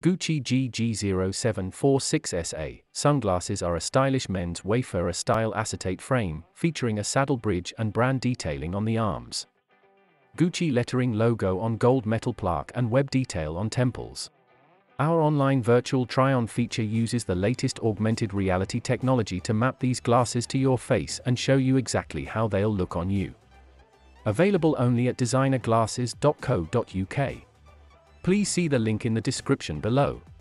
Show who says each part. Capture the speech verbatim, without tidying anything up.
Speaker 1: Gucci G G zero seven four six S A Sunglasses are a stylish men's Wayfarer style acetate frame, featuring a saddle bridge and brand detailing on the arms. Gucci lettering logo on gold metal plaque and web detail on temples. Our online virtual try-on feature uses the latest augmented reality technology to map these glasses to your face and show you exactly how they'll look on you. Available only at designer glasses dot co dot U K. Please see the link in the description below.